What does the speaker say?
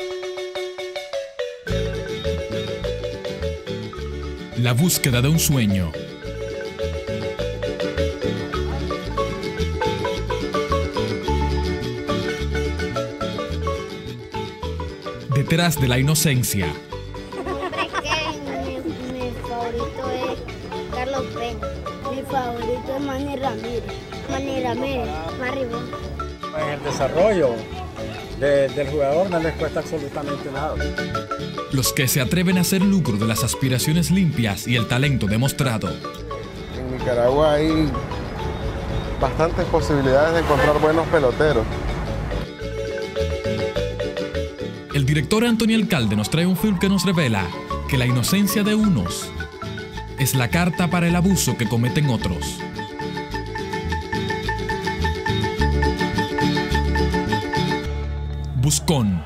La búsqueda de un sueño. Detrás de la inocencia. Mi favorito es Carlos Peña. Mi favorito es Manny Ramírez. Manny Ramírez, Maribón. En el desarrollo del jugador no les cuesta absolutamente nada. Los que se atreven a hacer lucro de las aspiraciones limpias y el talento demostrado. En Nicaragua hay bastantes posibilidades de encontrar buenos peloteros. El director Antonio Alcalde nos trae un film que nos revela que la inocencia de unos es la carta para el abuso que cometen otros. Buscón.